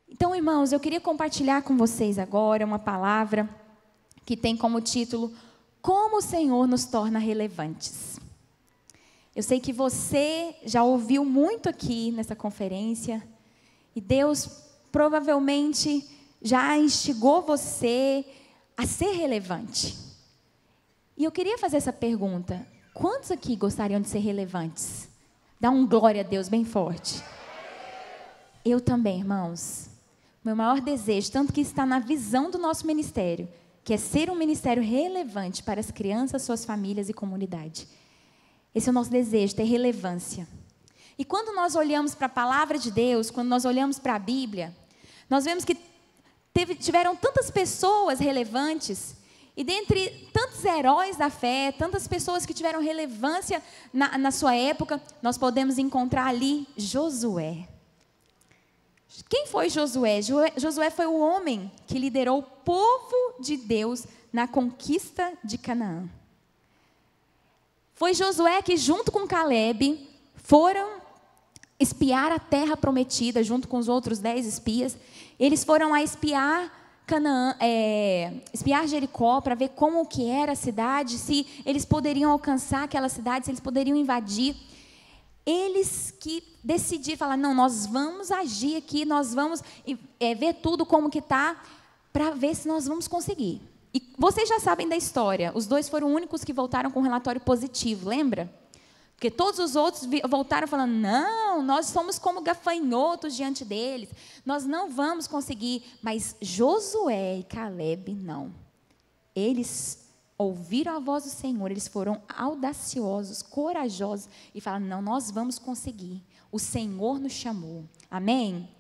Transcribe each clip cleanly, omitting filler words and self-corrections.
Então, irmãos, eu queria compartilhar com vocês agora uma palavra que tem como título: Como o Senhor nos torna relevantes. Eu sei que você já ouviu muito aqui nessa conferência e Deus provavelmente já instigou você a ser relevante. E eu queria fazer essa pergunta: quantos aqui gostariam de ser relevantes? Dá um glória a Deus bem forte. Eu também, irmãos. Meu maior desejo, tanto que está na visão do nosso ministério, que é ser um ministério relevante para as crianças, suas famílias e comunidade. Esse é o nosso desejo, ter relevância. E quando nós olhamos para a palavra de Deus, quando nós olhamos para a Bíblia, nós vemos que tiveram tantas pessoas relevantes, e dentre tantos heróis da fé, tantas pessoas que tiveram relevância na sua época, nós podemos encontrar ali Josué. Quem foi Josué? Josué foi o homem que liderou o povo de Deus na conquista de Canaã. Foi Josué que, junto com Caleb, foram espiar a terra prometida, junto com os outros 10 espias. Eles foram a espiar Canaã, espiar Jericó, para ver como que era a cidade, se eles poderiam alcançar aquela cidade, se eles poderiam invadir. Eles que decidiram, falar, não, nós vamos agir aqui, nós vamos ver tudo como que está, para ver se nós vamos conseguir. E vocês já sabem da história, os 2 foram os únicos que voltaram com um relatório positivo, lembra? Porque todos os outros voltaram falando, não, nós somos como gafanhotos diante deles, nós não vamos conseguir. Mas Josué e Caleb, não. Eles ouviram a voz do Senhor, eles foram audaciosos, corajosos, e falaram, não, nós vamos conseguir. O Senhor nos chamou. Amém?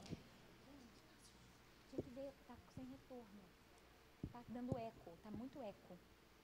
Está sem retorno. Está dando eco, está muito eco.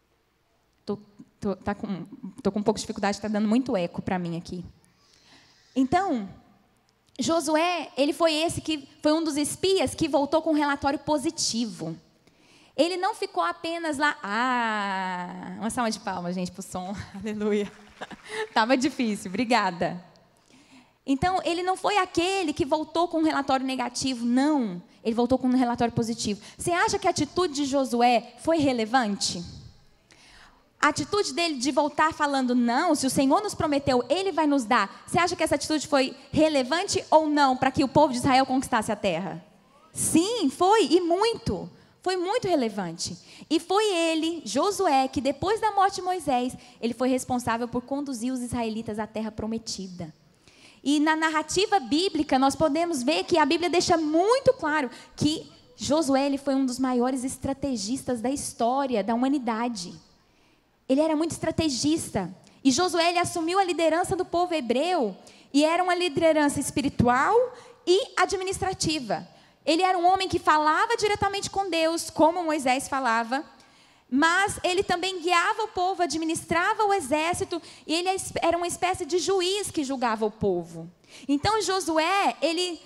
Estou com um pouco de dificuldade, está dando muito eco para mim aqui. Então, Josué, ele foi um dos espias que voltou com um relatório positivo. Ele não ficou apenas lá, uma salva de palmas, gente, para o som, aleluia. Estava difícil, obrigada. Então, ele não foi aquele que voltou com um relatório negativo, não. Ele voltou com um relatório positivo. Você acha que a atitude de Josué foi relevante? A atitude dele de voltar falando, não, se o Senhor nos prometeu, Ele vai nos dar. Você acha que essa atitude foi relevante ou não para que o povo de Israel conquistasse a terra? Sim, foi, e muito. Foi muito relevante. E foi ele, Josué, que depois da morte de Moisés, ele foi responsável por conduzir os israelitas à terra prometida. E na narrativa bíblica, nós podemos ver que a Bíblia deixa muito claro que Josué ele foi um dos maiores estrategistas da história da humanidade. Ele era muito estrategista. E Josué ele assumiu a liderança do povo hebreu, e era uma liderança espiritual e administrativa. Ele era um homem que falava diretamente com Deus, como Moisés falava, mas ele também guiava o povo, administrava o exército, e ele era uma espécie de juiz que julgava o povo. Então Josué, ele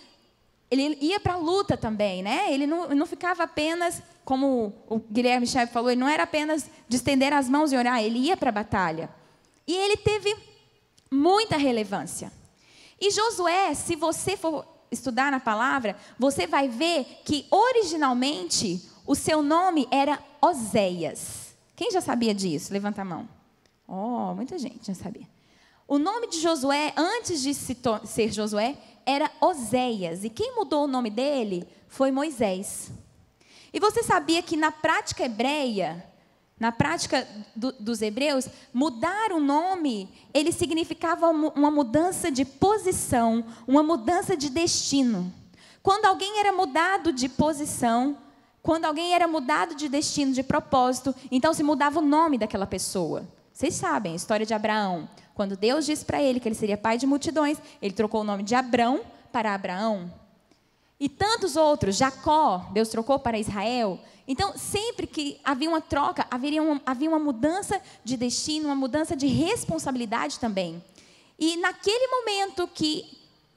ia para a luta também, né? Ele não ficava apenas, como o Guilherme Chave falou, ele não era apenas de estender as mãos e orar, ele ia para a batalha. E ele teve muita relevância. E Josué, se você for estudar na palavra, você vai ver que originalmente o seu nome era Oséias. Quem já sabia disso? Levanta a mão. Oh, muita gente já sabia. O nome de Josué, antes de ser Josué, era Oséias. E quem mudou o nome dele foi Moisés. E você sabia que na prática hebreia, na prática dos hebreus, mudar o nome, ele significava uma mudança de posição, uma mudança de destino. Quando alguém era mudado de posição, quando alguém era mudado de destino, de propósito, então se mudava o nome daquela pessoa. Vocês sabem a história de Abraão. Quando Deus disse para ele que ele seria pai de multidões, ele trocou o nome de Abrão para Abraão. E tantos outros, Jacó, Deus trocou para Israel. Então, sempre que havia uma troca, havia uma mudança de destino, uma mudança de responsabilidade também. E naquele momento que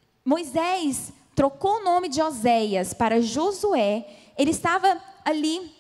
Moisés trocou o nome de Oséias para Josué, ele estava ali,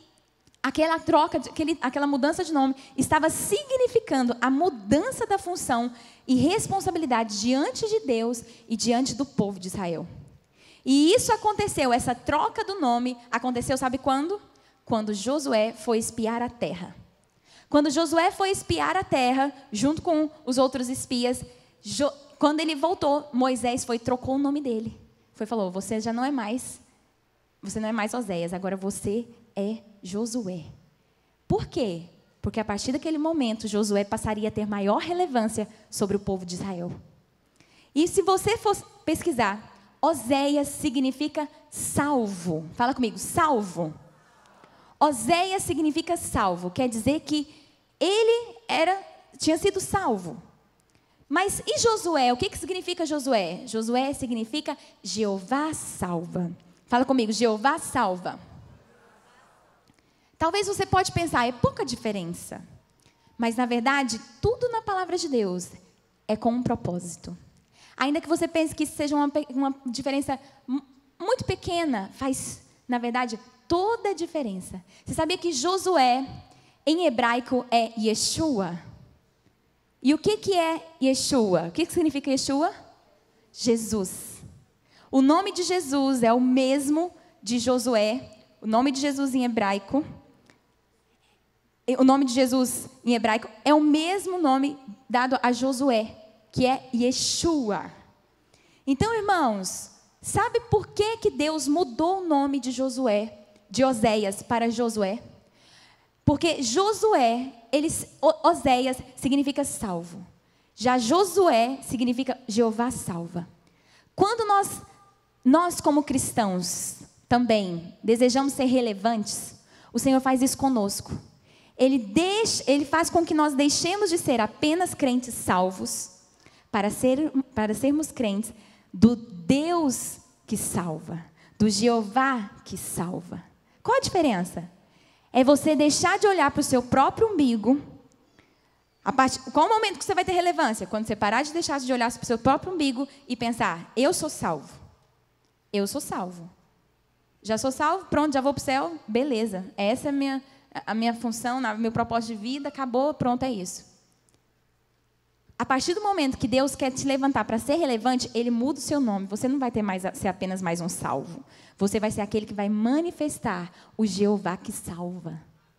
aquela mudança de nome, estava significando a mudança da função e responsabilidade diante de Deus e diante do povo de Israel. E isso aconteceu, essa troca do nome, aconteceu sabe quando? Quando Josué foi espiar a terra. Quando Josué foi espiar a terra, junto com os outros espias, quando ele voltou, Moisés trocou o nome dele. Falou, você não é mais Oséias, agora você é Josué. Por quê? Porque a partir daquele momento, Josué passaria a ter maior relevância sobre o povo de Israel. E se você for pesquisar, Oséias significa salvo. Fala comigo, salvo. Oséias significa salvo, quer dizer que ele tinha sido salvo. Mas e Josué? O que significa Josué? Josué significa Jeová salva. Fala comigo, Jeová salva. Talvez você pode pensar, é pouca diferença. Mas na verdade, tudo na palavra de Deus é com um propósito. Ainda que você pense que isso seja uma diferença muito pequena, faz, na verdade, toda a diferença. Você sabia que Josué, em hebraico, é Yeshua? E o que é Yeshua? O que significa Yeshua? Jesus. O nome de Jesus é o mesmo de Josué. O nome de Jesus em hebraico. O nome de Jesus em hebraico é o mesmo nome dado a Josué, que é Yeshua. Então, irmãos, sabe por que Deus mudou o nome de Josué, de Oséias para Josué? Porque Oséias significa salvo. Já Josué significa Jeová salva. Quando nós como cristãos também desejamos ser relevantes, o Senhor faz isso conosco. Ele faz com que nós deixemos de ser apenas crentes salvos para sermos crentes do Deus que salva, do Jeová que salva. Qual a diferença? É você deixar de olhar para o seu próprio umbigo. Qual o momento que você vai ter relevância? Quando você parar de deixar de olhar para o seu próprio umbigo e pensar, eu sou salvo. Eu sou salvo. Já sou salvo? Pronto, já vou para o céu? Beleza. Essa é a minha função, meu propósito de vida, acabou, pronto, é isso. A partir do momento que Deus quer te levantar para ser relevante, Ele muda o seu nome. Você não vai ser apenas mais um salvo. Você vai ser aquele que vai manifestar o Jeová que salva.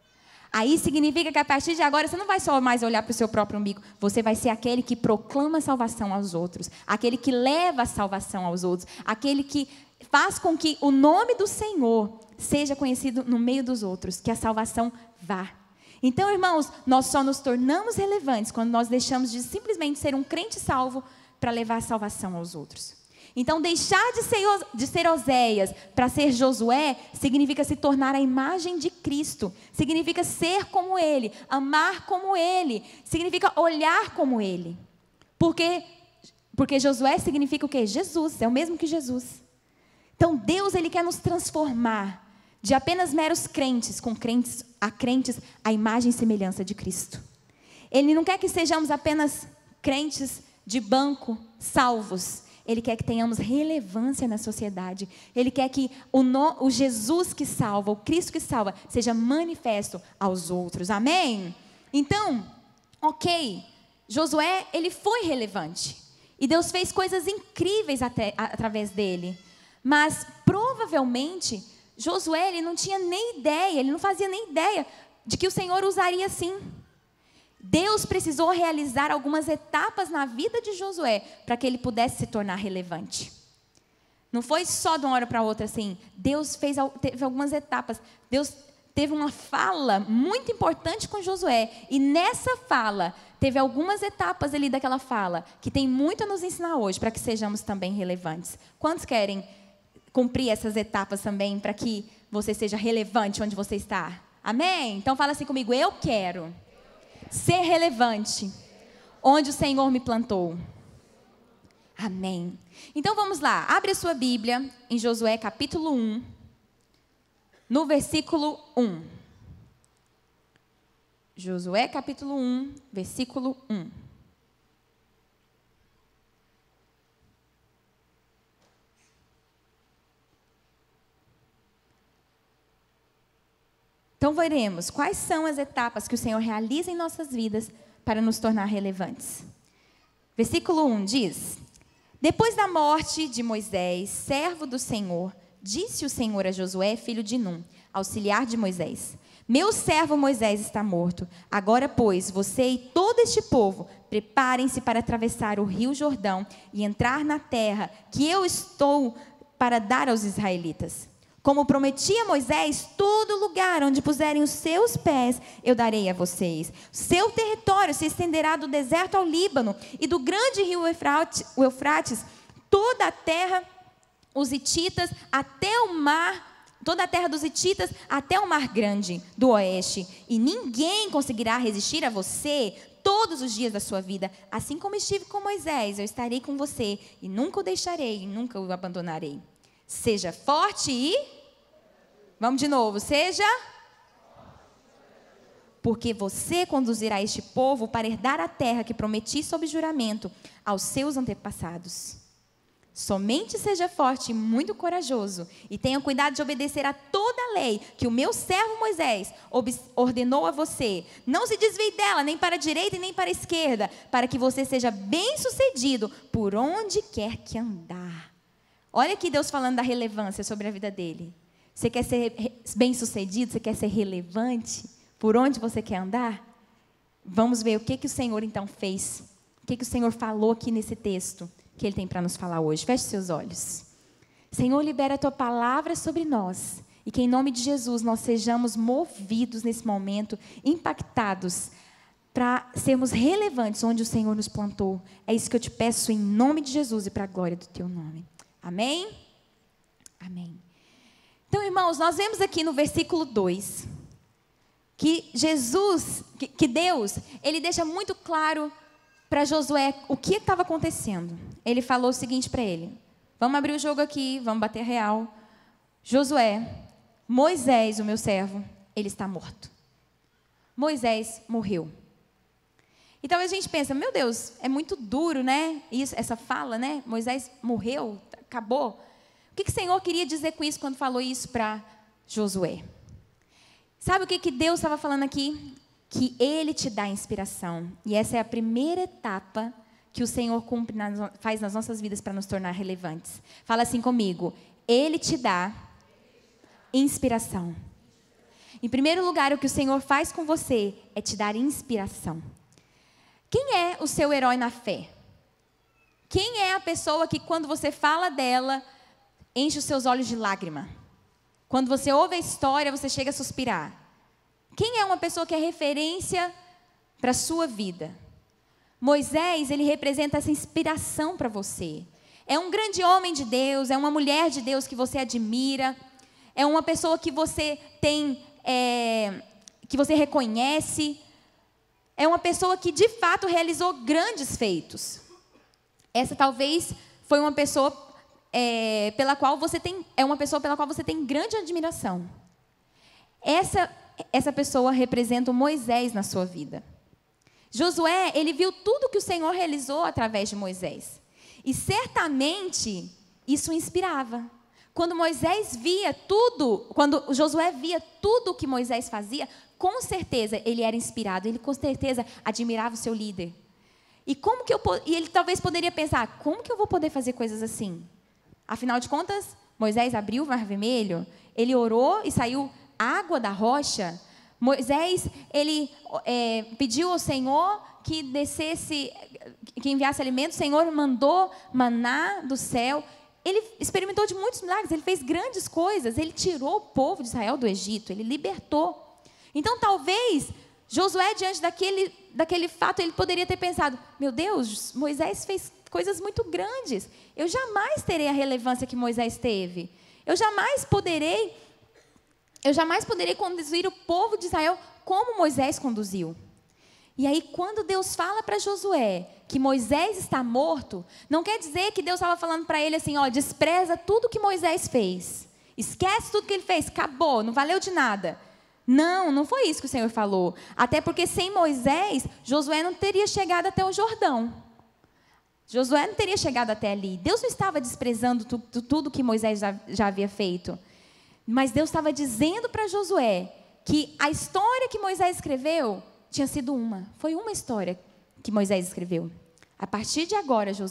Aí significa que a partir de agora você não vai só mais olhar para o seu próprio umbigo. Você vai ser aquele que proclama a salvação aos outros. Aquele que leva a salvação aos outros. Aquele que faz com que o nome do Senhor seja conhecido no meio dos outros. Que a salvação vá. Então, irmãos, nós só nos tornamos relevantes quando nós deixamos de simplesmente ser um crente salvo para levar a salvação aos outros. Então, deixar de ser Oséias para ser Josué significa se tornar a imagem de Cristo. Significa ser como Ele, amar como Ele. Significa olhar como Ele. Porque Josué significa o quê? Jesus, é o mesmo que Jesus. Então, Deus, Ele quer nos transformar de apenas meros crentes, crentes à imagem e semelhança de Cristo. Ele não quer que sejamos apenas crentes de banco, salvos. Ele quer que tenhamos relevância na sociedade. Ele quer que o Jesus que salva, o Cristo que salva, seja manifesto aos outros. Amém? Então, ok, Josué, ele foi relevante. E Deus fez coisas incríveis através dele. Mas, provavelmente, Josué, ele não tinha nem ideia, ele não fazia nem ideia de que o Senhor usaria assim. Deus precisou realizar algumas etapas na vida de Josué para que ele pudesse se tornar relevante. Não foi só de uma hora para outra assim. Deus teve algumas etapas. Deus teve uma fala muito importante com Josué. E nessa fala, teve algumas etapas ali daquela fala que tem muito a nos ensinar hoje para que sejamos também relevantes. Quantos querem cumprir essas etapas também para que você seja relevante onde você está? Amém? Então fala assim comigo, eu quero ser relevante onde o Senhor me plantou. Amém. Então vamos lá, abre a sua Bíblia em Josué capítulo 1, no versículo 1. Josué capítulo 1, versículo 1. Então, veremos quais são as etapas que o Senhor realiza em nossas vidas para nos tornar relevantes. Versículo 1 diz: Depois da morte de Moisés, servo do Senhor, disse o Senhor a Josué, filho de Num, auxiliar de Moisés: meu servo Moisés está morto. Agora, pois, você e todo este povo, preparem-se para atravessar o rio Jordão e entrar na terra que eu estou para dar aos israelitas. Como prometi a Moisés, todo lugar onde puserem os seus pés, eu darei a vocês. Seu território se estenderá do deserto ao Líbano e do grande rio Eufrates, toda a terra, os hititas, até o mar, toda a terra dos hititas, até o mar grande do oeste. E ninguém conseguirá resistir a você todos os dias da sua vida. Assim como estive com Moisés, eu estarei com você e nunca o deixarei, e nunca o abandonarei. Seja forte e... Vamos de novo. Seja... Porque você conduzirá este povo para herdar a terra que prometi sob juramento aos seus antepassados. Somente seja forte e muito corajoso e tenha cuidado de obedecer a toda a lei que o meu servo Moisés ordenou a você. Não se desvie dela, nem para a direita e nem para a esquerda, para que você seja bem-sucedido por onde quer que andar. Olha aqui Deus falando da relevância sobre a vida dele. Você quer ser bem-sucedido? Você quer ser relevante? Por onde você quer andar? Vamos ver o que o Senhor então fez. O que o Senhor falou aqui nesse texto que Ele tem para nos falar hoje. Feche seus olhos. Senhor, libera a Tua palavra sobre nós. E que em nome de Jesus nós sejamos movidos nesse momento, impactados, para sermos relevantes onde o Senhor nos plantou. É isso que eu te peço em nome de Jesus e para a glória do Teu nome. Amém? Amém. Então, irmãos, nós vemos aqui no versículo 2, que Deus, Ele deixa muito claro para Josué o que estava acontecendo. Ele falou o seguinte para ele: vamos abrir o jogo aqui, vamos bater real. Josué, Moisés, o meu servo, ele está morto. Moisés morreu. E talvez a gente pense, meu Deus, é muito duro, né? Isso, essa fala, né? Moisés morreu, acabou. O que o Senhor queria dizer com isso quando falou isso para Josué? Sabe o que Deus estava falando aqui? Que Ele te dá inspiração. E essa é a primeira etapa que o Senhor faz nas nossas vidas para nos tornar relevantes. Fala assim comigo: Ele te dá inspiração. Em primeiro lugar, o que o Senhor faz com você é te dar inspiração. Quem é o seu herói na fé? Quem é a pessoa que, quando você fala dela, enche os seus olhos de lágrima? Quando você ouve a história, você chega a suspirar. Quem é uma pessoa que é referência para a sua vida? Moisés, ele representa essa inspiração para você. É um grande homem de Deus, é uma mulher de Deus que você admira, é uma pessoa que você tem, que você reconhece, é uma pessoa que de fato realizou grandes feitos. Essa talvez foi uma pessoa pela qual você tem grande admiração. Essa pessoa representa o Moisés na sua vida. Josué, ele viu tudo que o Senhor realizou através de Moisés. E certamente isso o inspirava. Quando Josué via tudo que Moisés fazia, com certeza ele era inspirado, ele com certeza admirava o seu líder. E ele talvez poderia pensar, como que eu vou poder fazer coisas assim? Afinal de contas, Moisés abriu o Mar Vermelho, ele orou e saiu água da rocha. Moisés, ele pediu ao Senhor que enviasse alimento. O Senhor mandou maná do céu. Ele experimentou de muitos milagres, ele fez grandes coisas. Ele tirou o povo de Israel do Egito, ele libertou. Então, talvez, Josué, diante daquele fato, ele poderia ter pensado, meu Deus, Moisés fez coisas muito grandes. Eu jamais terei a relevância que Moisés teve. Eu jamais poderei conduzir o povo de Israel como Moisés conduziu. E aí, quando Deus fala para Josué que Moisés está morto, não quer dizer que Deus estava falando para ele assim, despreza tudo que Moisés fez. Esquece tudo que ele fez, acabou, não valeu de nada. Não foi isso que o Senhor falou. Até porque sem Moisés, Josué não teria chegado até o Jordão. Josué não teria chegado até ali. Deus não estava desprezando tudo que Moisés já havia feito. Mas Deus estava dizendo para Josué que a história que Moisés escreveu tinha sido foi uma história que Moisés escreveu. A partir de agora, Josué,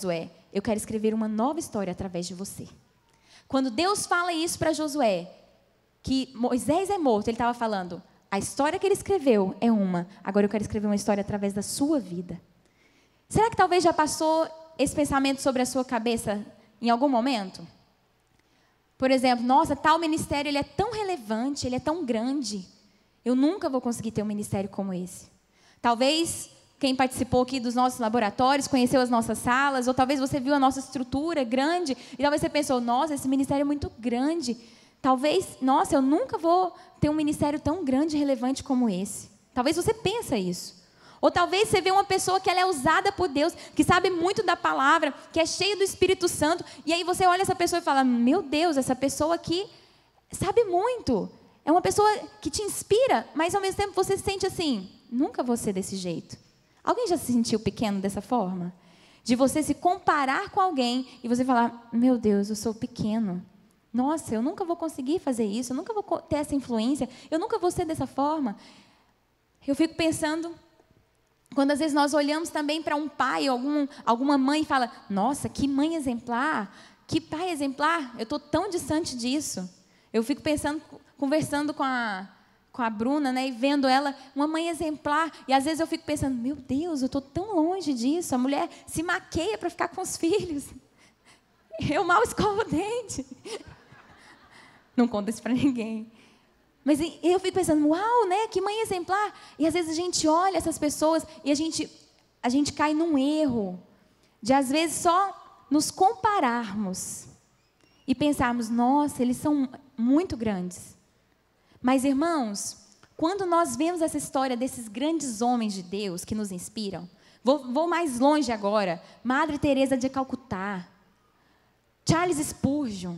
eu quero escrever uma nova história através de você. Quando Deus fala isso para Josué, que Moisés é morto, ele estava falando, a história que ele escreveu é uma, agora eu quero escrever uma história através da sua vida. Será que talvez já passou esse pensamento sobre a sua cabeça em algum momento? Por exemplo, nossa, tal ministério ele é tão relevante, ele é tão grande, eu nunca vou conseguir ter um ministério como esse. Talvez quem participou aqui dos nossos laboratórios, conheceu as nossas salas, ou talvez você viu a nossa estrutura grande, e talvez você pensou, nossa, esse ministério é muito grande. Talvez, nossa, eu nunca vou ter um ministério tão grande e relevante como esse. Talvez você pense isso. Ou talvez você vê uma pessoa que ela é usada por Deus, que sabe muito da palavra, que é cheia do Espírito Santo, e aí você olha essa pessoa e fala, meu Deus, essa pessoa aqui sabe muito. É uma pessoa que te inspira, mas ao mesmo tempo você se sente assim, nunca vou ser desse jeito. Alguém já se sentiu pequeno dessa forma? De você se comparar com alguém e você falar, meu Deus, eu sou pequeno. Nossa, eu nunca vou conseguir fazer isso, eu nunca vou ter essa influência, eu nunca vou ser dessa forma. Eu fico pensando, quando às vezes nós olhamos também para um pai, alguma mãe e fala, nossa, que mãe exemplar, que pai exemplar, eu estou tão distante disso. Eu fico pensando, conversando com a Bruna, né, e vendo ela, uma mãe exemplar, e às vezes eu fico pensando, meu Deus, eu estou tão longe disso, a mulher se maqueia para ficar com os filhos, eu mal escovo o dente, não conta isso para ninguém, mas eu fico pensando, uau, né, que mãe exemplar, e às vezes a gente olha essas pessoas, e a gente cai num erro, de às vezes só nos compararmos, e pensarmos, nossa, eles são muito grandes. Mas, irmãos, quando nós vemos essa história desses grandes homens de Deus que nos inspiram, vou mais longe agora, Madre Teresa de Calcutá, Charles Spurgeon,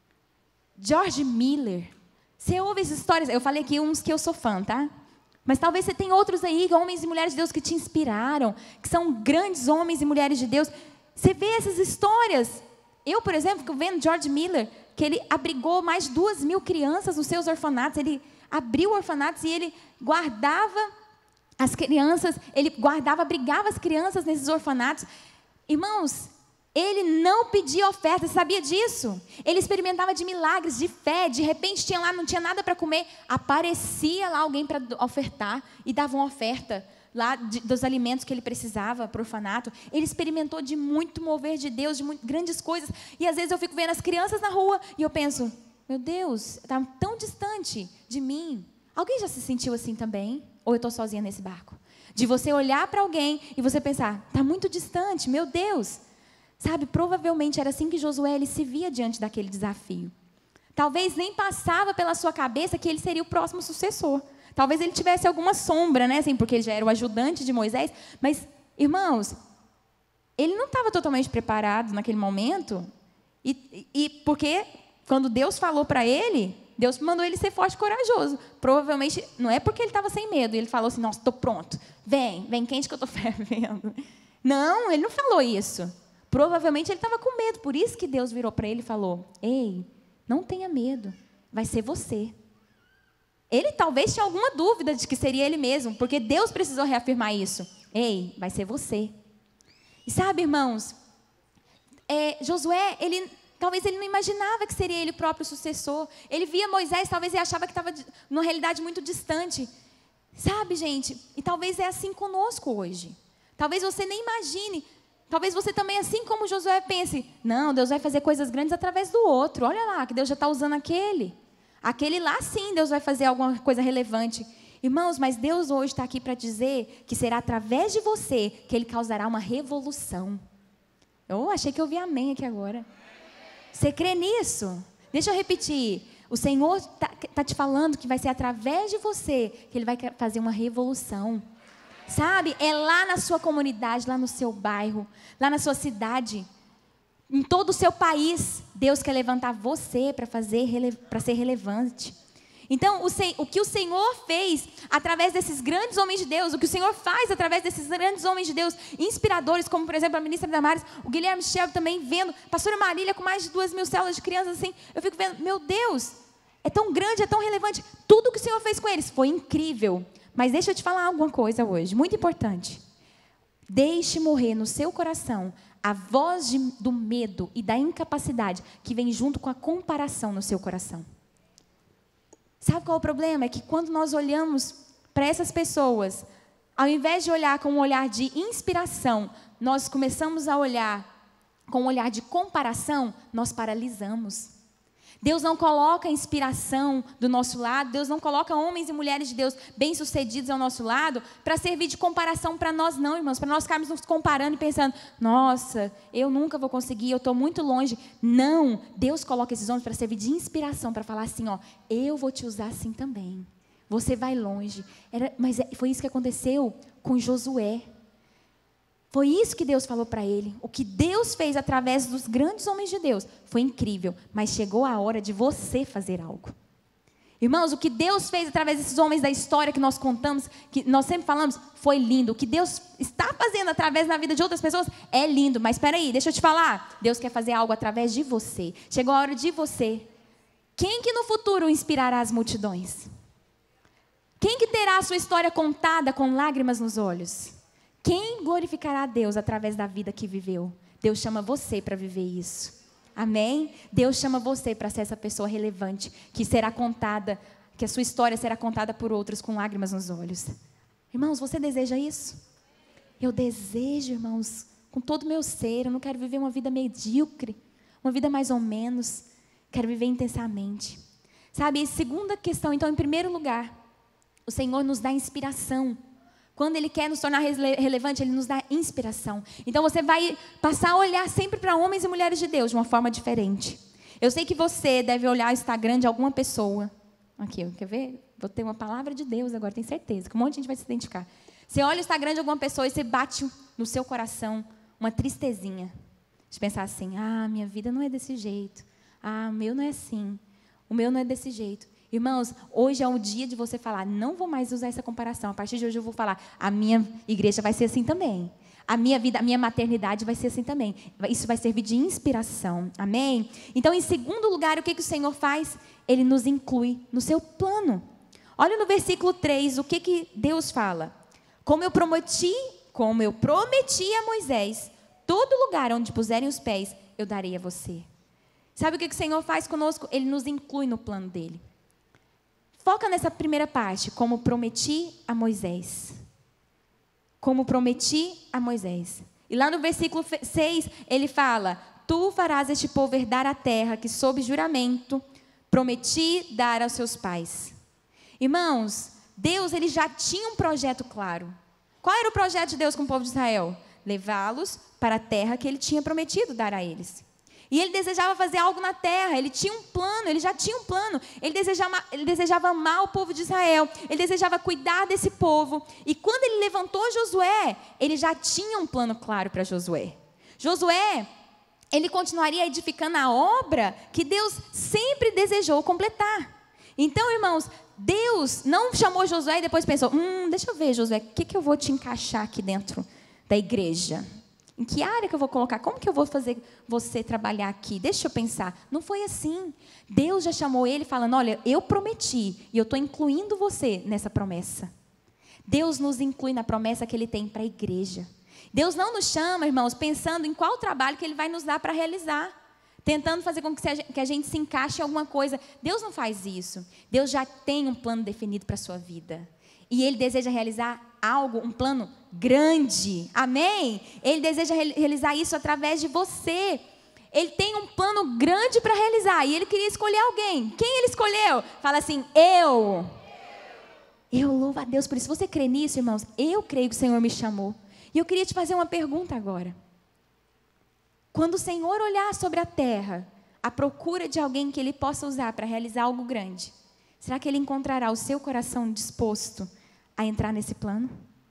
George Miller, você ouve essas histórias, eu falei aqui uns que eu sou fã, tá? Mas talvez você tenha outros aí, homens e mulheres de Deus que te inspiraram, que são grandes homens e mulheres de Deus. Você vê essas histórias. Eu, por exemplo, fico vendo George Miller, que ele abrigou mais de 2.000 crianças nos seus orfanatos. Ele abriu orfanatos e ele guardava as crianças, abrigava as crianças nesses orfanatos. Irmãos, ele não pedia oferta, você sabia disso? Ele experimentava de milagres, de fé, de repente não tinha nada para comer, aparecia lá alguém para ofertar e dava uma oferta lá dos alimentos que ele precisava para o orfanato. Ele experimentou de muito mover de Deus, de grandes coisas. E às vezes eu fico vendo as crianças na rua e eu penso, meu Deus, está tão distante de mim. Alguém já se sentiu assim também? Ou eu estou sozinha nesse barco? De você olhar para alguém e você pensar, está muito distante, meu Deus. Sabe, provavelmente era assim que Josué ele se via diante daquele desafio. Talvez nem passava pela sua cabeça que ele seria o próximo sucessor. Talvez ele tivesse alguma sombra, né? Assim, porque ele já era o ajudante de Moisés. Mas, irmãos, ele não estava totalmente preparado naquele momento. E porque quando Deus falou para ele, Deus mandou ele ser forte e corajoso. Provavelmente, não é porque ele estava sem medo. Ele falou assim, nossa, estou pronto. Vem quente que eu estou fervendo. Não, ele não falou isso. Provavelmente ele estava com medo. Por isso que Deus virou para ele e falou, ei, não tenha medo, vai ser você. Ele talvez tinha alguma dúvida de que seria ele mesmo, porque Deus precisou reafirmar isso. Ei, vai ser você. E sabe, irmãos, Josué, talvez ele não imaginava que seria ele o próprio sucessor. Ele via Moisés, talvez ele achava que estava numa realidade muito distante. Sabe, gente? E talvez é assim conosco hoje. Talvez você nem imagine. Talvez você também, assim como Josué, pense, não, Deus vai fazer coisas grandes através do outro. Olha lá, que Deus já está usando aquele. Aquele lá, sim, Deus vai fazer alguma coisa relevante. Irmãos, mas Deus hoje está aqui para dizer que será através de você que Ele causará uma revolução. Eu achei que eu ouvi amém aqui agora. Você crê nisso? Deixa eu repetir. O Senhor está te falando que vai ser através de você que Ele vai fazer uma revolução. Sabe? É lá na sua comunidade, lá no seu bairro, lá na sua cidade. Em todo o seu país, Deus quer levantar você para ser relevante. Então, o que o Senhor fez através desses grandes homens de Deus, o que o Senhor faz através desses grandes homens de Deus, inspiradores, como por exemplo a ministra Damares, o Guilherme Shelby também vendo, pastora Marília com mais de 2.000 células de crianças assim, eu fico vendo, meu Deus, é tão grande, é tão relevante, tudo que o Senhor fez com eles foi incrível. Mas deixa eu te falar alguma coisa hoje, muito importante. Deixe morrer no seu coração a voz do medo e da incapacidade que vem junto com a comparação no seu coração. Sabe qual é o problema? É que quando nós olhamos para essas pessoas, ao invés de olhar com um olhar de inspiração, nós começamos a olhar com um olhar de comparação, nós paralisamos. Deus não coloca inspiração do nosso lado, Deus não coloca homens e mulheres de Deus bem-sucedidos ao nosso lado para servir de comparação para nós não, irmãos, para nós ficarmos nos comparando e pensando, nossa, eu nunca vou conseguir, eu estou muito longe. Não, Deus coloca esses homens para servir de inspiração, para falar assim, ó, eu vou te usar assim também. Você vai longe. Mas foi isso que aconteceu com Josué. Foi isso que Deus falou para ele. O que Deus fez através dos grandes homens de Deus foi incrível, mas chegou a hora de você fazer algo. Irmãos, o que Deus fez através desses homens da história que nós contamos, que nós sempre falamos, foi lindo. O que Deus está fazendo através da vida de outras pessoas é lindo. Mas espera aí, deixa eu te falar. Deus quer fazer algo através de você. Chegou a hora de você. Quem que no futuro inspirará as multidões? Quem que terá a sua história contada com lágrimas nos olhos? Quem glorificará a Deus através da vida que viveu? Deus chama você para viver isso. Amém? Deus chama você para ser essa pessoa relevante, que será contada, que a sua história será contada por outros com lágrimas nos olhos. Irmãos, você deseja isso? Eu desejo, irmãos, com todo o meu ser. Eu não quero viver uma vida medíocre, uma vida mais ou menos. Quero viver intensamente. Sabe, e segunda questão, então, em primeiro lugar, o Senhor nos dá inspiração. Quando Ele quer nos tornar relevante, Ele nos dá inspiração. Então você vai passar a olhar sempre para homens e mulheres de Deus de uma forma diferente. Eu sei que você deve olhar o Instagram de alguma pessoa. Aqui, quer ver? Vou ter uma palavra de Deus agora, tenho certeza, que um monte de gente vai se identificar. Você olha o Instagram de alguma pessoa e você bate no seu coração uma tristezinha. De pensar assim, minha vida não é desse jeito. O meu não é assim. O meu não é desse jeito. Irmãos, hoje é o dia de você falar, não vou mais usar essa comparação. A partir de hoje eu vou falar, a minha igreja vai ser assim também. A minha vida, a minha maternidade vai ser assim também. Isso vai servir de inspiração. Amém? Então, em segundo lugar, o que o Senhor faz? Ele nos inclui no seu plano. Olha no versículo 3, o que Deus fala. Como eu prometi a Moisés, todo lugar onde puserem os pés, eu darei a você. Sabe o que o Senhor faz conosco? Ele nos inclui no plano dele. Foca nessa primeira parte, como prometi a Moisés. Como prometi a Moisés. E lá no versículo 6, ele fala, tu farás este povo herdar a terra que sob juramento prometi dar aos seus pais. Irmãos, Deus ele já tinha um projeto claro. Qual era o projeto de Deus com o povo de Israel? Levá-los para a terra que ele tinha prometido dar a eles. E ele desejava fazer algo na terra, ele tinha um plano, ele já tinha um plano. Ele desejava amar o povo de Israel, ele desejava cuidar desse povo. E quando ele levantou Josué, ele já tinha um plano claro para Josué. Josué, ele continuaria edificando a obra que Deus sempre desejou completar. Então, irmãos, Deus não chamou Josué e depois pensou, deixa eu ver, Josué, o que eu vou te encaixar aqui dentro da igreja? Em que área que eu vou colocar? Como que eu vou fazer você trabalhar aqui? Deixa eu pensar. Não foi assim. Deus já chamou ele falando, olha, eu prometi e eu estou incluindo você nessa promessa. Deus nos inclui na promessa que Ele tem para a igreja. Deus não nos chama, irmãos, pensando em qual trabalho que Ele vai nos dar para realizar. Tentando fazer com que a gente se encaixe em alguma coisa. Deus não faz isso. Deus já tem um plano definido para a sua vida. E Ele deseja realizar algo, um plano grande. Amém? Ele deseja realizar isso através de você. Ele tem um plano grande para realizar. E Ele queria escolher alguém. Quem Ele escolheu? Fala assim, eu louvo a Deus por isso. Você crê nisso, irmãos? Eu creio que o Senhor me chamou. E eu queria te fazer uma pergunta agora. Quando o Senhor olhar sobre a terra, à procura de alguém que Ele possa usar para realizar algo grande, será que Ele encontrará o seu coração disposto a entrar nesse plano?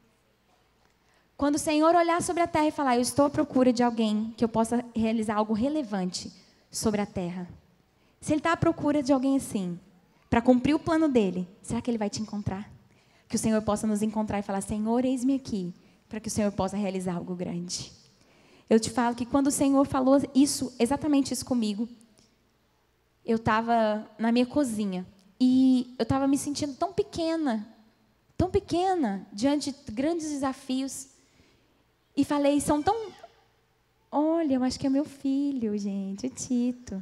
Quando o Senhor olhar sobre a terra e falar, eu estou à procura de alguém que eu possa realizar algo relevante sobre a terra. Se Ele está à procura de alguém assim, para cumprir o plano dEle, será que Ele vai te encontrar? Que o Senhor possa nos encontrar e falar, Senhor, eis-me aqui, para que o Senhor possa realizar algo grande. Eu te falo que quando o Senhor falou isso, exatamente isso comigo, eu estava na minha cozinha e eu estava me sentindo tão pequena, diante de grandes desafios. E falei, olha, eu acho que é meu filho, gente, o Tito.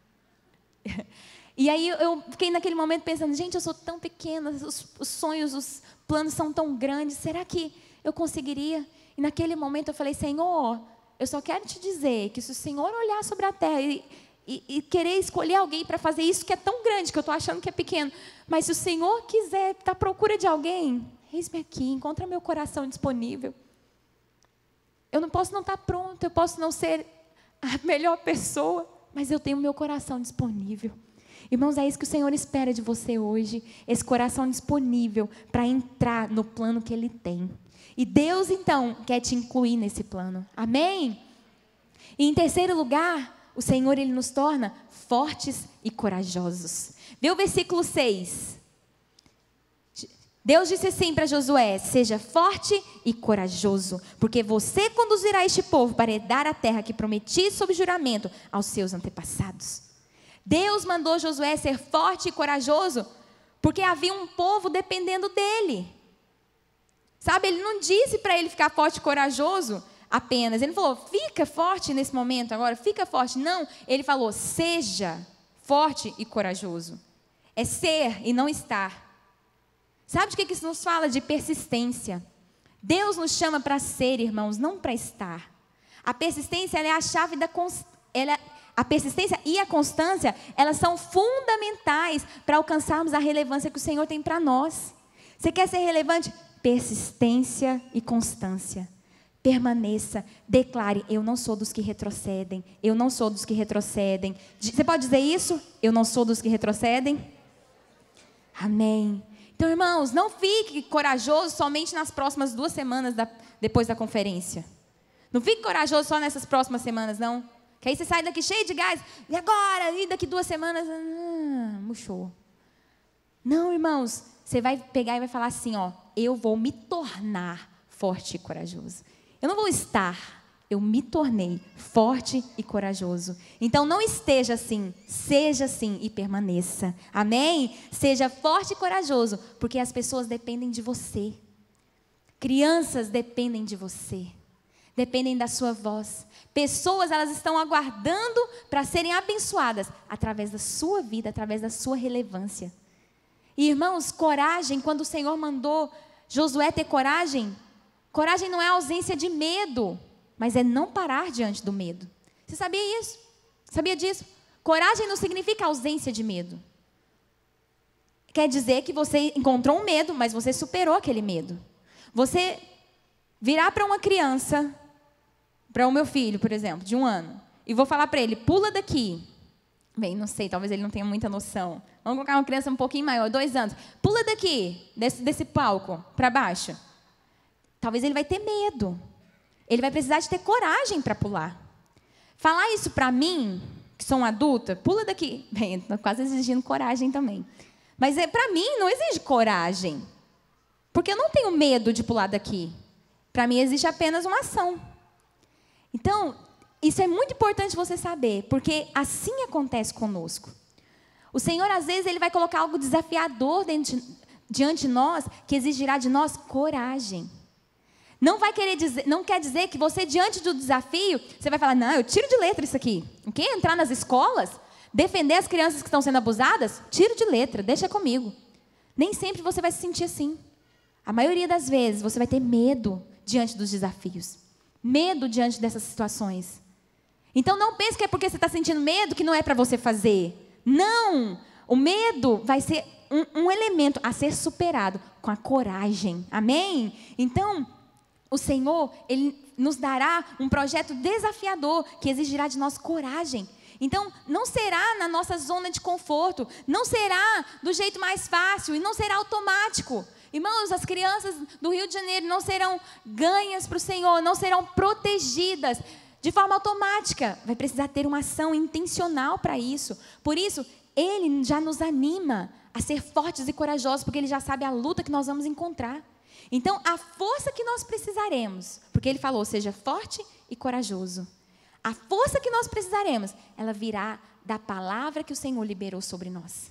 E aí eu fiquei naquele momento pensando, gente, eu sou tão pequena, os sonhos, os planos são tão grandes, será que eu conseguiria? E naquele momento eu falei, Senhor, eu só quero te dizer que se o Senhor olhar sobre a terra e querer escolher alguém para fazer isso que é tão grande, que eu estou achando que é pequeno, mas se o Senhor quiser estar à procura de alguém, eis-me aqui, encontra meu coração disponível. Eu não posso não estar pronto, eu posso não ser a melhor pessoa, mas eu tenho meu coração disponível. Irmãos, é isso que o Senhor espera de você hoje, esse coração disponível para entrar no plano que Ele tem. E Deus, então, quer te incluir nesse plano. Amém? E em terceiro lugar, o Senhor, Ele nos torna fortes e corajosos. Vê o versículo 6. Deus disse assim para Josué, seja forte e corajoso, porque você conduzirá este povo para herdar a terra que prometi sob juramento aos seus antepassados. Deus mandou Josué ser forte e corajoso, porque havia um povo dependendo dele. Sabe, ele não disse para ele ficar forte e corajoso apenas. Ele falou, fica forte nesse momento agora, fica forte. Não, ele falou, seja forte e corajoso. É ser e não estar. Sabe de que isso nos fala? De persistência. Deus nos chama para ser, irmãos, não para estar. A persistência, ela é a chave da a persistência e a constância, elas são fundamentais para alcançarmos a relevância que o Senhor tem para nós. Você quer ser relevante? Persistência e constância. Permaneça, declare, eu não sou dos que retrocedem, eu não sou dos que retrocedem. Você pode dizer isso? Eu não sou dos que retrocedem? Amém. Então, irmãos, não fique corajoso somente nas próximas 2 semanas depois da conferência. Não fique corajoso só nessas próximas semanas, não. Que aí você sai daqui cheio de gás, e agora, e daqui 2 semanas, murchou. Não, irmãos, você vai pegar e vai falar assim, ó, eu vou me tornar forte e corajoso. Eu não vou estar, eu me tornei forte e corajoso. Então não esteja assim, seja assim e permaneça. Amém? Seja forte e corajoso, porque as pessoas dependem de você. Crianças dependem de você. Dependem da sua voz. Pessoas, elas estão aguardando para serem abençoadas através da sua vida, através da sua relevância. E, irmãos, coragem, quando o Senhor mandou Josué ter coragem, coragem não é ausência de medo, mas é não parar diante do medo. Você sabia isso? Sabia disso? Coragem não significa ausência de medo. Quer dizer que você encontrou um medo, mas você superou aquele medo. Você virar para uma criança, para o meu filho, por exemplo, de 1 ano, e vou falar para ele, pula daqui. Bem, não sei, talvez ele não tenha muita noção. Vamos colocar uma criança um pouquinho maior, 2 anos. Pula daqui, desse palco, para baixo. Talvez ele vai ter medo. Ele vai precisar de ter coragem para pular. Falar isso para mim, que sou uma adulta, pula daqui. Bem, estou quase exigindo coragem também. Mas para mim não exige coragem. Porque eu não tenho medo de pular daqui. Para mim existe apenas uma ação. Então, isso é muito importante você saber, porque assim acontece conosco. O Senhor, às vezes, Ele vai colocar algo desafiador diante de nós, que exigirá de nós coragem. Não quer dizer que você, diante do desafio, você vai falar, não, eu tiro de letra isso aqui. O quê? Entrar nas escolas? Defender as crianças que estão sendo abusadas? Tiro de letra, deixa comigo. Nem sempre você vai se sentir assim. A maioria das vezes, você vai ter medo diante dos desafios. Medo diante dessas situações. Então, não pense que é porque você está sentindo medo que não é para você fazer. Não! O medo vai ser um elemento a ser superado com a coragem. Amém? Então, o Senhor, Ele nos dará um projeto desafiador que exigirá de nós coragem. Então, não será na nossa zona de conforto, não será do jeito mais fácil e não será automático. Irmãos, as crianças do Rio de Janeiro não serão ganhas para o Senhor, não serão protegidas de forma automática. Vai precisar ter uma ação intencional para isso. Por isso, Ele já nos anima a ser fortes e corajosos, porque Ele já sabe a luta que nós vamos encontrar. Então, a força que nós precisaremos, porque Ele falou, seja forte e corajoso. A força que nós precisaremos, ela virá da palavra que o Senhor liberou sobre nós.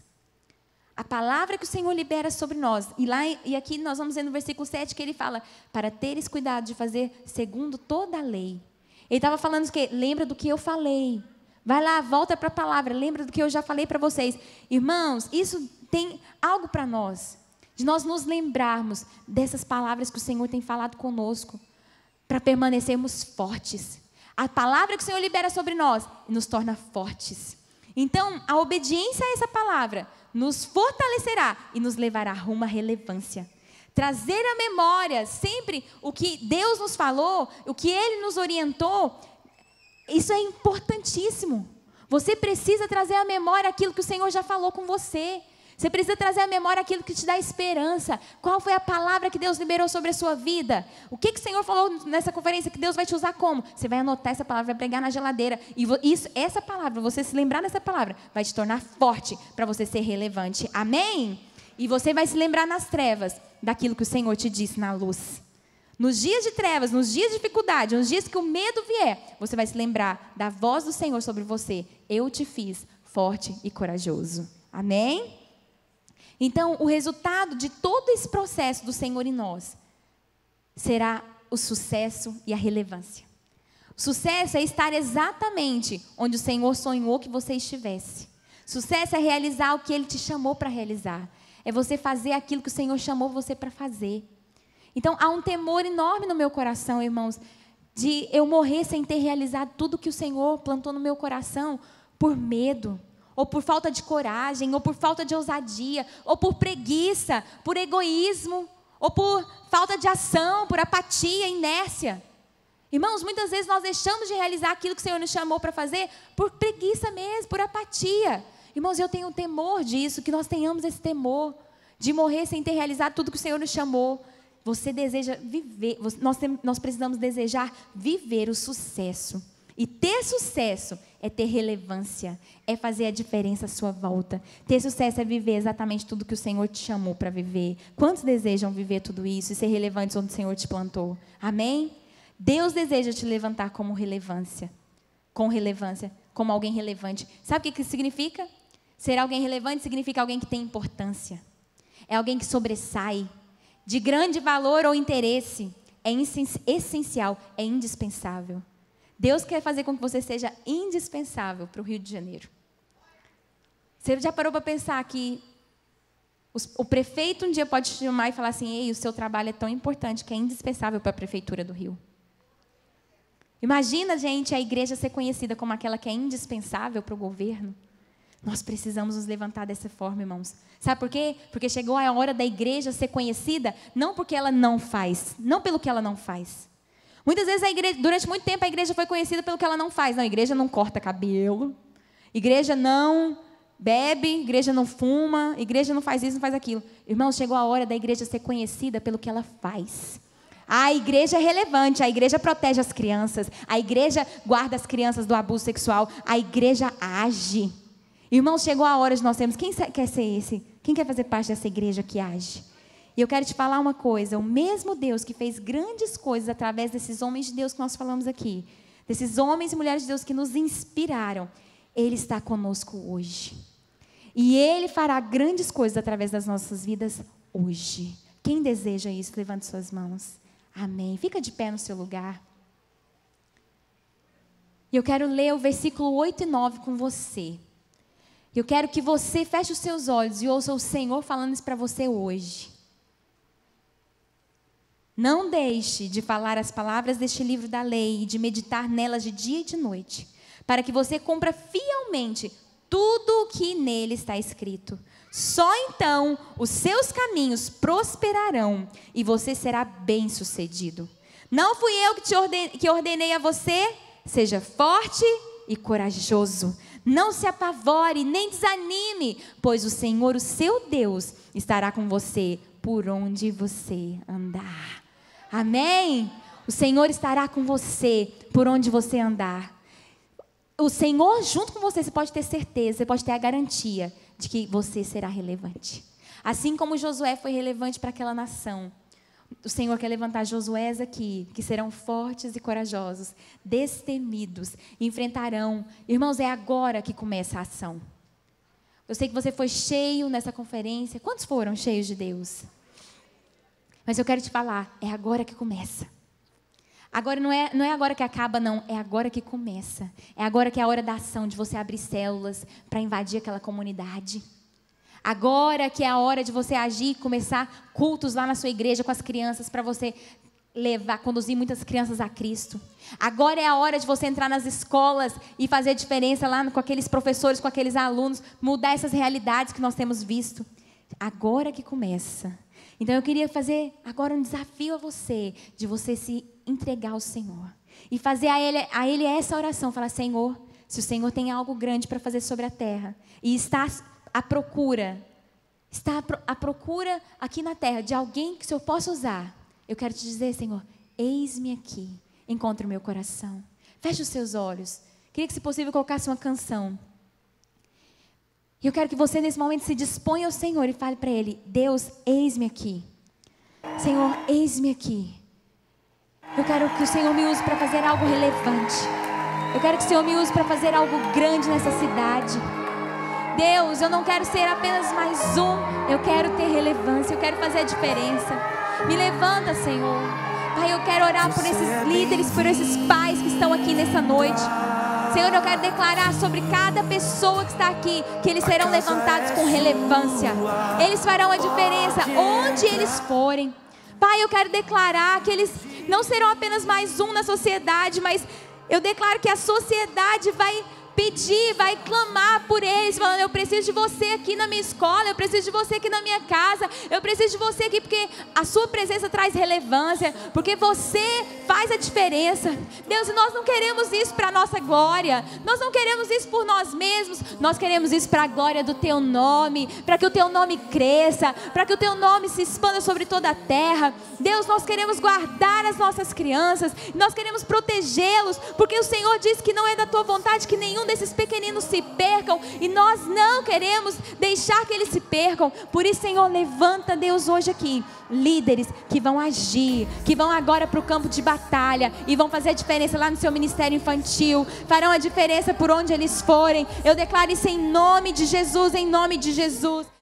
A palavra que o Senhor libera sobre nós. E aqui nós vamos ver no versículo 7 que Ele fala, para teres cuidado de fazer segundo toda a lei. Ele estava falando que lembra do que eu falei. Vai lá, volta para a palavra, lembra do que eu já falei para vocês. Irmãos, isso tem algo para nós, de nós nos lembrarmos dessas palavras que o Senhor tem falado conosco, para permanecermos fortes. A palavra que o Senhor libera sobre nós nos torna fortes. Então, a obediência a essa palavra nos fortalecerá e nos levará rumo à relevância. Trazer à memória sempre o que Deus nos falou, o que Ele nos orientou, isso é importantíssimo. Você precisa trazer à memória aquilo que o Senhor já falou com você. Você precisa trazer à memória aquilo que te dá esperança. Qual foi a palavra que Deus liberou sobre a sua vida? O que o Senhor falou nessa conferência que Deus vai te usar como? Você vai anotar essa palavra, vai pregar na geladeira. E essa palavra, você se lembrar dessa palavra, vai te tornar forte para você ser relevante. Amém? E você vai se lembrar nas trevas daquilo que o Senhor te disse na luz. Nos dias de trevas, nos dias de dificuldade, nos dias que o medo vier, você vai se lembrar da voz do Senhor sobre você. Eu te fiz forte e corajoso. Amém? Então, o resultado de todo esse processo do Senhor em nós será o sucesso e a relevância. O sucesso é estar exatamente onde o Senhor sonhou que você estivesse. Sucesso é realizar o que Ele te chamou para realizar. É você fazer aquilo que o Senhor chamou você para fazer. Então, há um temor enorme no meu coração, irmãos, de eu morrer sem ter realizado tudo que o Senhor plantou no meu coração por medo, ou por falta de coragem, ou por falta de ousadia, ou por preguiça, por egoísmo, ou por falta de ação, por apatia, inércia. Irmãos, muitas vezes nós deixamos de realizar aquilo que o Senhor nos chamou para fazer por preguiça mesmo, por apatia. Irmãos, eu tenho um temor disso, que nós tenhamos esse temor de morrer sem ter realizado tudo que o Senhor nos chamou. Você deseja viver, nós precisamos desejar viver o sucesso. E ter sucesso é ter relevância, é fazer a diferença à sua volta. Ter sucesso é viver exatamente tudo que o Senhor te chamou para viver. Quantos desejam viver tudo isso e ser relevantes onde o Senhor te plantou? Amém? Deus deseja te levantar como relevância, como alguém relevante. Sabe o que isso significa? Ser alguém relevante significa alguém que tem importância. É alguém que sobressai, de grande valor ou interesse. É essencial, é indispensável. Deus quer fazer com que você seja indispensável para o Rio de Janeiro. Você já parou para pensar que o prefeito um dia pode te chamar e falar assim: ei, o seu trabalho é tão importante que é indispensável para a prefeitura do Rio. Imagina, gente, a igreja ser conhecida como aquela que é indispensável para o governo. Nós precisamos nos levantar dessa forma, irmãos. Sabe por quê? Porque chegou a hora da igreja ser conhecida, não porque ela não faz, não pelo que ela não faz. Muitas vezes durante muito tempo a igreja foi conhecida pelo que ela não faz. Não, a igreja não corta cabelo, igreja não bebe, igreja não fuma, igreja não faz isso, não faz aquilo. Irmãos, chegou a hora da igreja ser conhecida pelo que ela faz. A igreja é relevante, a igreja protege as crianças, a igreja guarda as crianças do abuso sexual, a igreja age. Irmãos, chegou a hora de nós termos, quem quer ser esse? Quem quer fazer parte dessa igreja que age? E eu quero te falar uma coisa, o mesmo Deus que fez grandes coisas através desses homens de Deus que nós falamos aqui, desses homens e mulheres de Deus que nos inspiraram, Ele está conosco hoje. E Ele fará grandes coisas através das nossas vidas hoje. Quem deseja isso, levante suas mãos. Amém. Fica de pé no seu lugar. E eu quero ler o versículo 8 e 9 com você. Eu quero que você feche os seus olhos e ouça o Senhor falando isso para você hoje. Não deixe de falar as palavras deste livro da lei e de meditar nelas de dia e de noite, para que você cumpra fielmente tudo o que nele está escrito. Só então os seus caminhos prosperarão e você será bem-sucedido. Não fui eu que ordenei a você? Seja forte e corajoso. Não se apavore, nem desanime, pois o Senhor, o seu Deus, estará com você por onde você andar. Amém? O Senhor estará com você por onde você andar. O Senhor junto com você, você pode ter certeza, você pode ter a garantia de que você será relevante. Assim como Josué foi relevante para aquela nação, o Senhor quer levantar Josués aqui, que serão fortes e corajosos, destemidos, enfrentarão. Irmãos, é agora que começa a ação. Eu sei que você foi cheio nessa conferência. Quantos foram cheios de Deus? Mas eu quero te falar, é agora que começa. Agora não é agora que acaba, não. É agora que começa. É agora que é a hora da ação, de você abrir células para invadir aquela comunidade. Agora que é a hora de você agir, começar cultos lá na sua igreja com as crianças, para você conduzir muitas crianças a Cristo. Agora é a hora de você entrar nas escolas e fazer diferença lá com aqueles professores, com aqueles alunos, mudar essas realidades que nós temos visto. Agora que começa. Então eu queria fazer agora um desafio a você, de você se entregar ao Senhor. E fazer a Ele essa oração, falar: Senhor, se o Senhor tem algo grande para fazer sobre a terra, e está à procura aqui na terra de alguém que o Senhor possa usar, eu quero te dizer, Senhor, eis-me aqui, encontre o meu coração. Feche os seus olhos. Queria que, se possível, colocasse uma canção. E eu quero que você, nesse momento, se disponha ao Senhor e fale para Ele: Deus, eis-me aqui. Senhor, eis-me aqui. Eu quero que o Senhor me use para fazer algo relevante. Eu quero que o Senhor me use para fazer algo grande nessa cidade. Deus, eu não quero ser apenas mais um. Eu quero ter relevância, eu quero fazer a diferença. Me levanta, Senhor. Pai, eu quero orar por esses líderes, por esses pais que estão aqui nessa noite. Senhor, eu quero declarar sobre cada pessoa que está aqui, que eles serão levantados com relevância. Eles farão a diferença onde eles forem. Pai, eu quero declarar que eles não serão apenas mais um na sociedade, mas eu declaro que a sociedade vai pedir, vai clamar por eles, falando: eu preciso de você aqui na minha escola, eu preciso de você aqui na minha casa, eu preciso de você aqui, porque a sua presença traz relevância, porque você faz a diferença. Deus, e nós não queremos isso para a nossa glória, nós não queremos isso por nós mesmos, nós queremos isso para a glória do Teu nome, para que o Teu nome cresça, para que o Teu nome se expanda sobre toda a terra. Deus, nós queremos guardar as nossas crianças, nós queremos protegê-los, porque o Senhor diz que não é da Tua vontade que nenhum desses pequeninos se percam, e nós não queremos deixar que eles se percam. Por isso, Senhor, levanta, Deus, hoje aqui líderes que vão agir, que vão agora para o campo de batalha e vão fazer a diferença lá no seu ministério infantil, farão a diferença por onde eles forem. Eu declaro isso em nome de Jesus, em nome de Jesus.